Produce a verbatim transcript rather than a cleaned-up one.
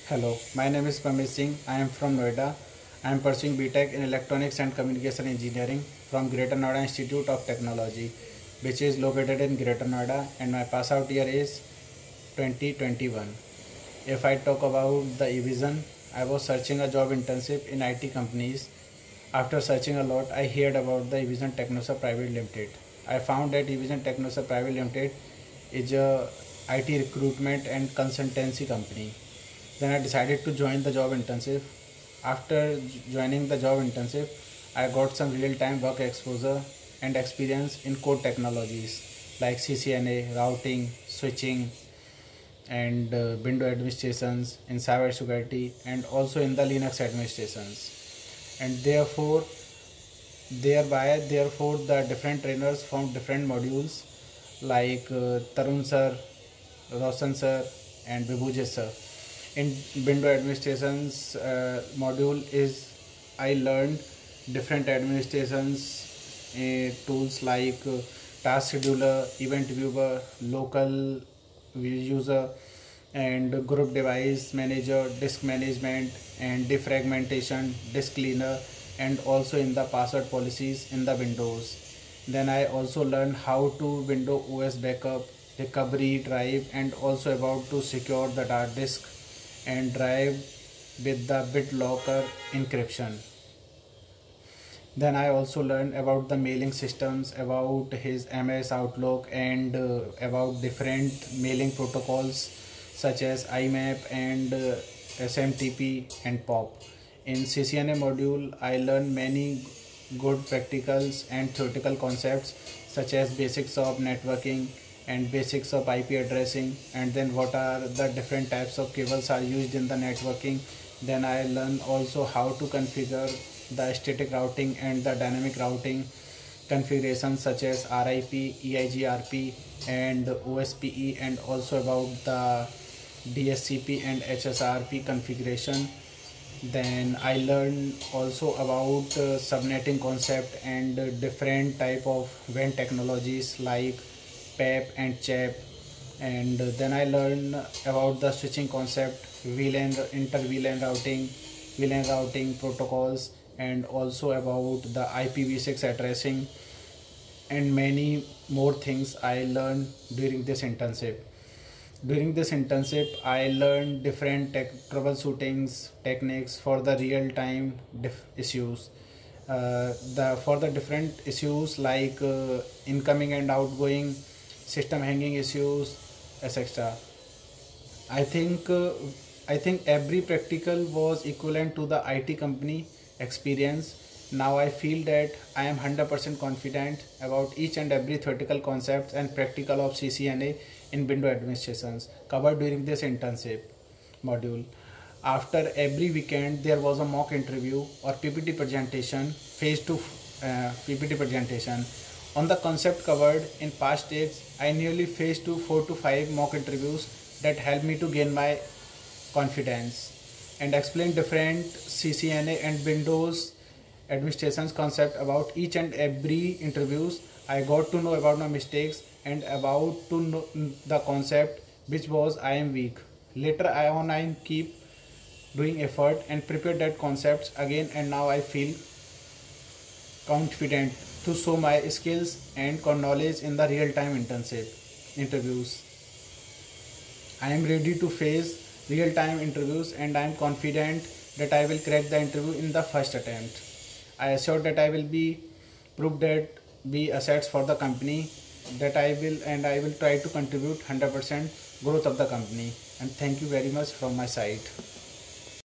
Hello, my name is Pamesh Singh. I am from Noida. I am pursuing B Tech in Electronics and Communication Engineering from Greater Noida Institute of Technology, which is located in Greater Noida, and my pass out year is twenty twenty-one. If I talk about the e-vision, I was searching a job internship in I T companies. After searching a lot, I heard about the e-vision Technosa Private Limited. I found that e-vision Technosa Private Limited is a I T recruitment and consultancy company. Then I decided to join the job internship. After joining the job internship, I got some real-time work exposure and experience in core technologies like C C N A, routing, switching, and uh, window administrations, in cyber security, and also in the Linux administrations. And therefore, thereby, therefore, the different trainers from different modules like uh, Tarun sir, Roshan sir, and Vibhujesh sir. In window administrations uh, module is I learned different administrations uh, tools like uh, task scheduler, event viewer, local user, and group device manager, disk management, and defragmentation, disk cleaner, and also in the password policies in the Windows. Then I also learned how to Windows O S backup, recovery drive, and also about to secure the hard disk and drive with the BitLocker encryption. Then I also learned about the mailing systems, about his M S Outlook, and uh, about different mailing protocols such as I M A P and uh, S M T P and P O P. In C C N A module, I learned many good practicals and theoretical concepts such as basics of networking and basics of I P addressing, and then what are the different types of cables are used in the networking. Then I learned also how to configure the static routing and the dynamic routing configurations such as R I P, E I G R P, and O S P E, and also about the D S C P and H S R P configuration. Then I learned also about uh, subnetting concept and uh, different type of W A N technologies like P E P and C H E P. And uh, then I learned about the switching concept, V LAN, inter-V LAN routing, V LAN routing protocols, and also about the I P v six addressing, and many more things I learned during this internship. During this internship, I learned different tech troubleshootings techniques for the real-time issues. Uh, the for the different issues like uh, incoming and outgoing, system hanging issues, et cetera. I think uh, I think every practical was equivalent to the I T company experience. Now I feel that I am one hundred percent confident about each and every theoretical concepts and practical of C C N A in window administrations covered during this internship module. After every weekend, there was a mock interview or P P T presentation, phase two uh, P P T presentation. On the concept covered in past days, I nearly faced to four to five mock interviews that helped me to gain my confidence and explain different C C N A and Windows administration's concept about each and every interviews. I got to know about my mistakes and about to know the concept which was I am weak. Later I on I keep doing effort and prepare that concepts again, and now I feel confident to show my skills and knowledge in the real-time internship interviews. I am ready to face real-time interviews, and I am confident that I will crack the interview in the first attempt. I assure that I will be proved that be assets for the company, that I will and I will try to contribute one hundred percent growth of the company. And thank you very much from my side.